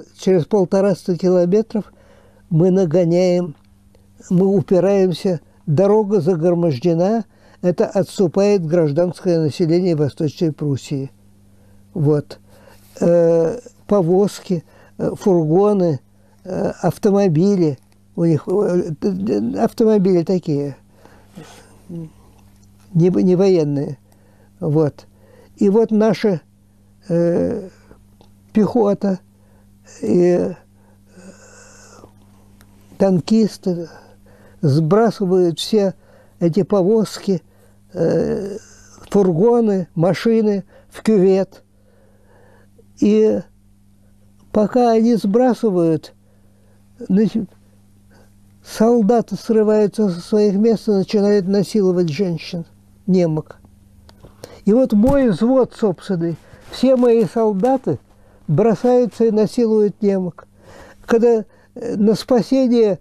Через 150 километров мы нагоняем, мы упираемся, дорога загромождена, это отступает гражданское население Восточной Пруссии. Вот. Повозки, фургоны, автомобили, у них автомобили такие, не военные. Вот. И вот наша пехота и танкисты сбрасывают все эти повозки, фургоны, машины в кювет. И пока они сбрасывают, значит, солдаты срываются со своих мест и начинают насиловать женщин, немок. И вот мой взвод собственный, все мои солдаты бросаются и насилуют немок. Когда на спасение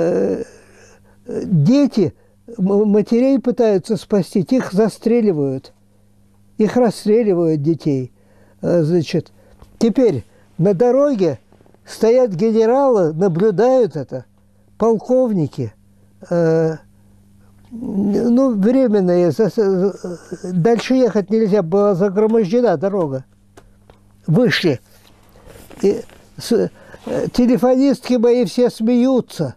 дети, матерей пытаются спасти, их застреливают, их расстреливают, детей. Значит, теперь на дороге стоят генералы, наблюдают это, полковники, ну, временные, дальше ехать нельзя, была загромождена дорога. Вышли. И телефонистки мои все смеются.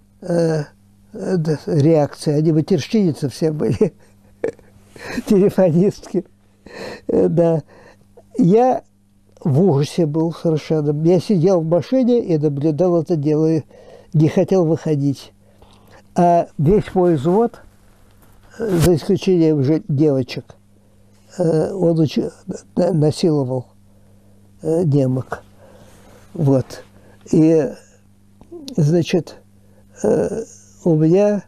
Реакция, они матерщиницы все были. Телефонистки. Да. Я в ужасе был совершенно. Я сидел в машине и наблюдал это дело, и не хотел выходить. А весь мой взвод, за исключением уже девочек, он насиловал немок. Вот. И, значит, у меня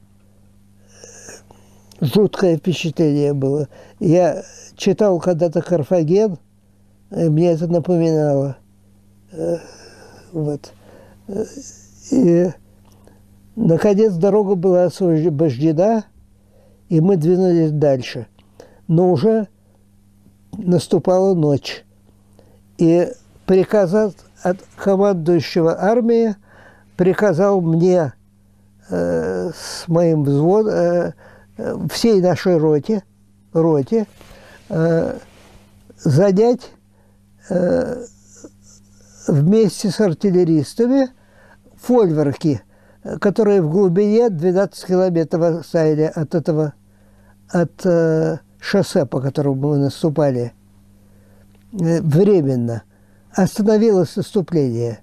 жуткое впечатление было. Я читал когда-то «Карфаген», и мне это напоминало. Вот. И, наконец, дорога была освобождена, и мы двинулись дальше. Но уже наступала ночь. И приказ от командующего армии приказал мне с моим взводом, всей нашей роте занять вместе с артиллеристами фольверки, которые в глубине 12 километров стояли от шоссе, по которому мы наступали. Временно остановилось наступление.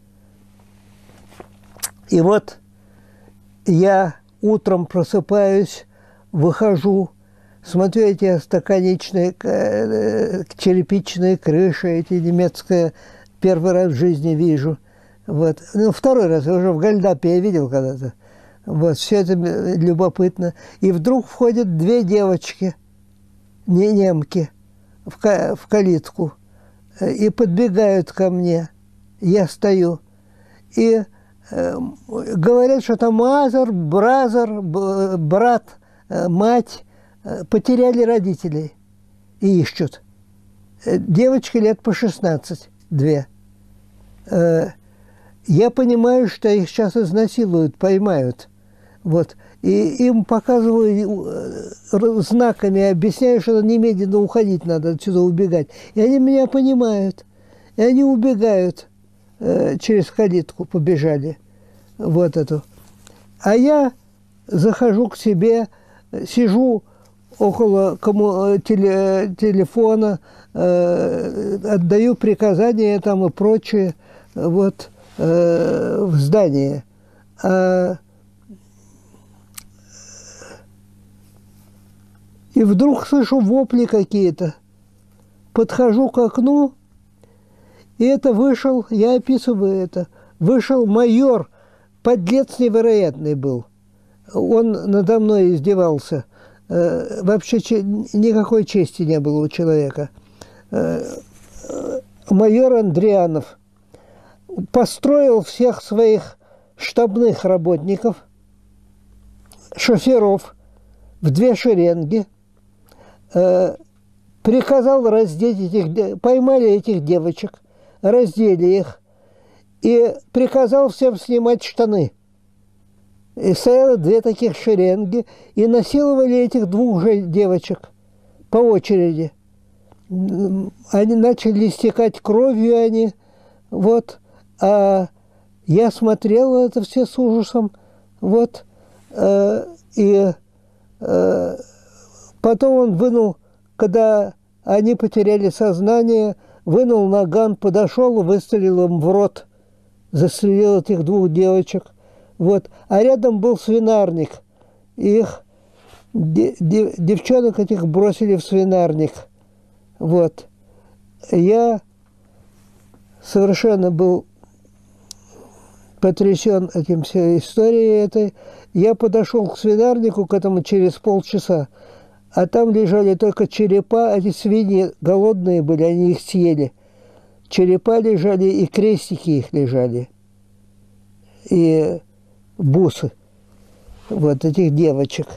И вот я утром просыпаюсь, выхожу, смотрю эти остроконечные черепичные крыши, эти немецкие, первый раз в жизни вижу. Вот. Ну, второй раз, уже в Гальдапе я видел когда-то. Вот, все это любопытно. И вдруг входят две девочки, немки, в калитку, и подбегают ко мне. Я стою. И говорят, что там мазер, бразер, брат, мать потеряли родителей и ищут. Девочки лет по 16, две. Я понимаю, что их сейчас изнасилуют, поймают. Вот. И им показываю знаками, объясняю, что немедленно уходить надо, отсюда убегать. И они меня понимают. И они убегают. Через калитку побежали. Вот эту. А я захожу к себе, сижу около телефона, отдаю приказания там и прочее, вот, в здание. И вдруг слышу вопли какие-то. Подхожу к окну, и это вышел, я описываю это, вышел майор, подлец невероятный был. Он надо мной издевался. Вообще никакой чести не было у человека. Майор Андрианов построил всех своих штабных работников, шоферов в две шеренги, приказал раздеть поймали этих девочек, раздели их и приказал всем снимать штаны. И стояло две таких шеренги, и насиловали этих двух же девочек по очереди. Они начали истекать кровью, они, вот, а я смотрел это все с ужасом, вот, и потом он вынул, когда они потеряли сознание, вынул наган, подошел и выстрелил им в рот, застрелил этих двух девочек. Вот. А рядом был свинарник. Их девчонок этих бросили в свинарник. Вот. Я совершенно был потрясен этим всей историей этой. Я подошел к свинарнику, к этому через полчаса, а там лежали только черепа, эти свиньи голодные были, они их съели. Черепа лежали, и крестики их лежали, и бусы, вот этих девочек.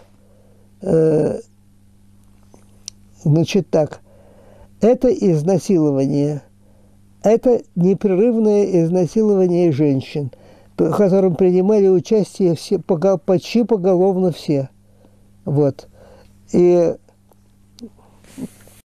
Значит так, это изнасилование, это непрерывное изнасилование женщин, в котором принимали участие все, почти поголовно все. Вот. И